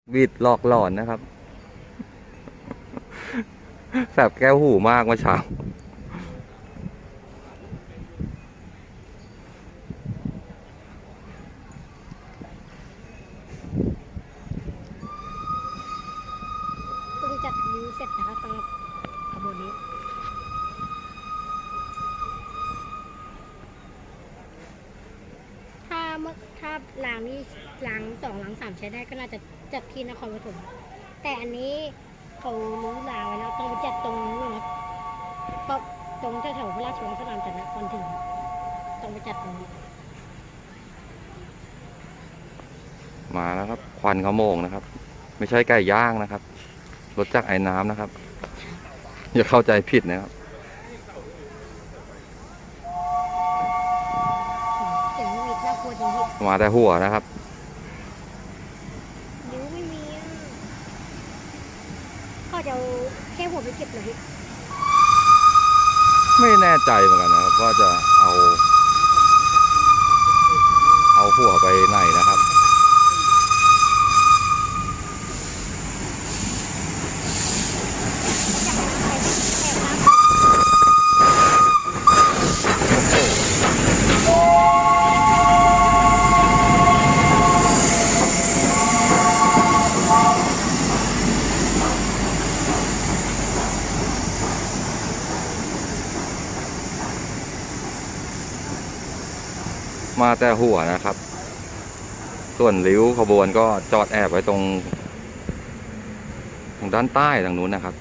วิดหลอกหลอนนะครับแสบแก้วหูมากเมื่อเช้าเพิ่งจัดริ้วเสร็จนะคะสำหรับขบวนนี้ถ้ารางนี้ราง2ราง3ใช้ได้ก็น่าจะจัดที่นครปฐมแต่อันนี้เขารู้รางไว้แล้วต้องไปจัดตรงนู้นนะก็ตรงแถวพระราชวังสนามจันทร์ก่อนถึงต้องไปจัดตรงนี้มาแล้วครับควันขโมงนะครับไม่ใช่ไก่ย่างนะครับรถจักรไอ้น้ำนะครับอย่าเข้าใจผิดนะครับเสียงวิทย์น่ากลัวจริงๆมาแต่หัวนะครับนิ้วไม่มีก็จะแค่หัวไปเก็บเลยพี่ไม่แน่ใจเหมือนกันนะครับว่าจะเอาหัวไปไหนนะครับมาแต่หัวนะครับส่วนริ้วขบวนก็จอดแอบไว้ตรงด้านใต้ทางนู้นนะครับ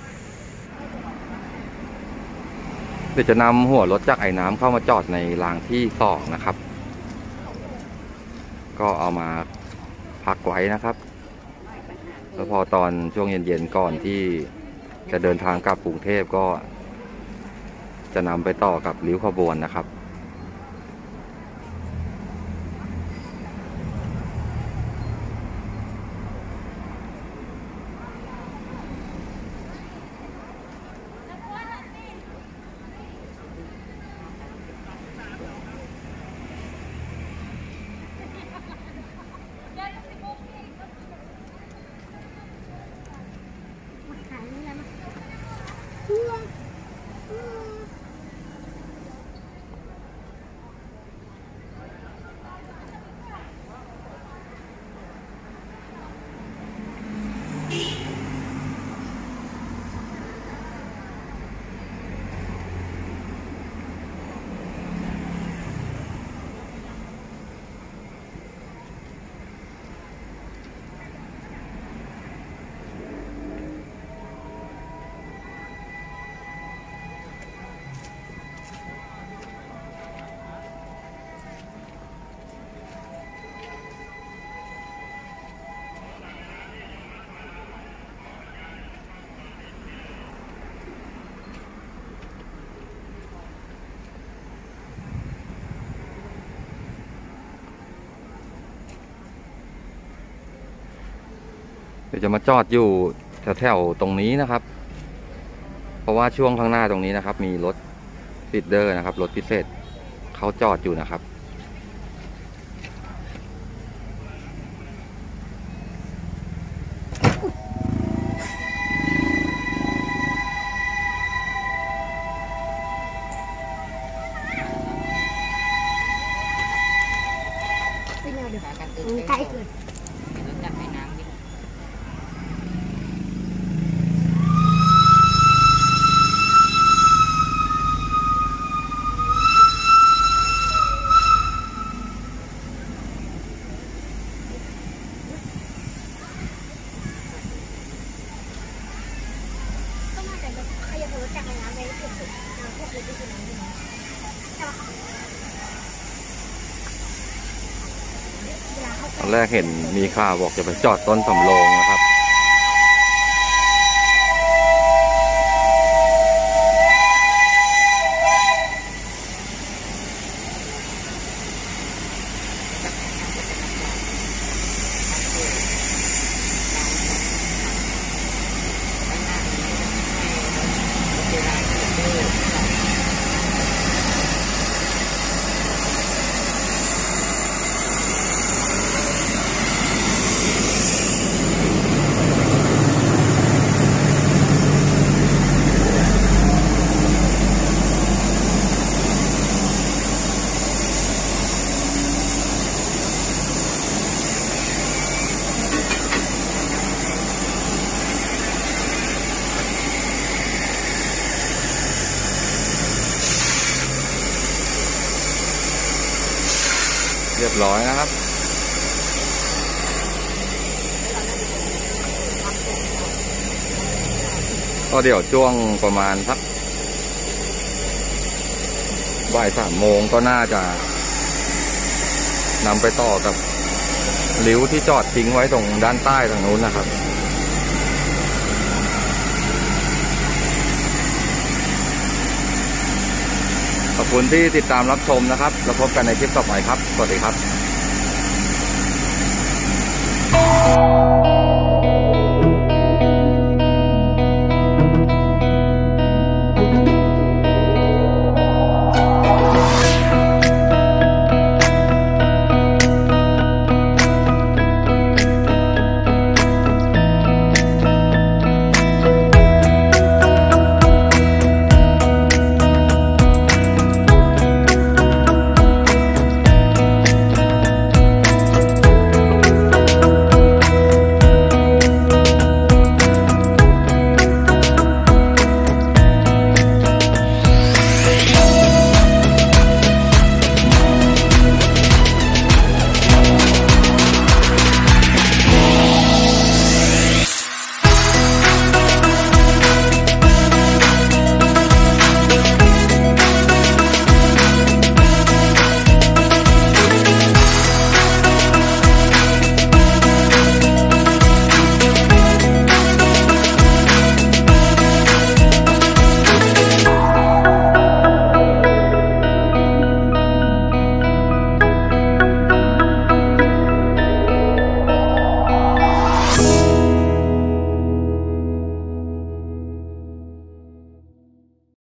เดี๋ยวจะนำหัวรถจักรไอ้น้ำเข้ามาจอดในรางที่2นะครับก็เอามาพักไว้นะครับแล้วพอตอนช่วงเย็นๆก่อนที่จะเดินทางกลับกรุงเทพก็จะนำไปต่อกับริ้วขบวนนะครับเดี๋ยวจะมาจอดอยู่แถวๆตรงนี้นะครับเพราะว่าช่วงข้างหน้าตรงนี้นะครับมีรถฟีดเดอร์นะครับรถพิเศษเขาจอดอยู่นะครับไม่เอาเดี๋ยวใกล้เกินตอนแรกเห็นมีข่าวบอกจะไปจอดต้นสำโรงนะครับรียบร้อยนะครับก็เดี๋ยวช่วงประมาณสักบ่าย3 โมงก็น่าจะนำไปต่อกับริ้วที่จอดทิ้งไว้ตรงด้านใต้ทางนู้นนะครับขอบคุณที่ติดตามรับชมนะครับแล้วพบกันในคลิปต่อไปครับสวัสดีครับ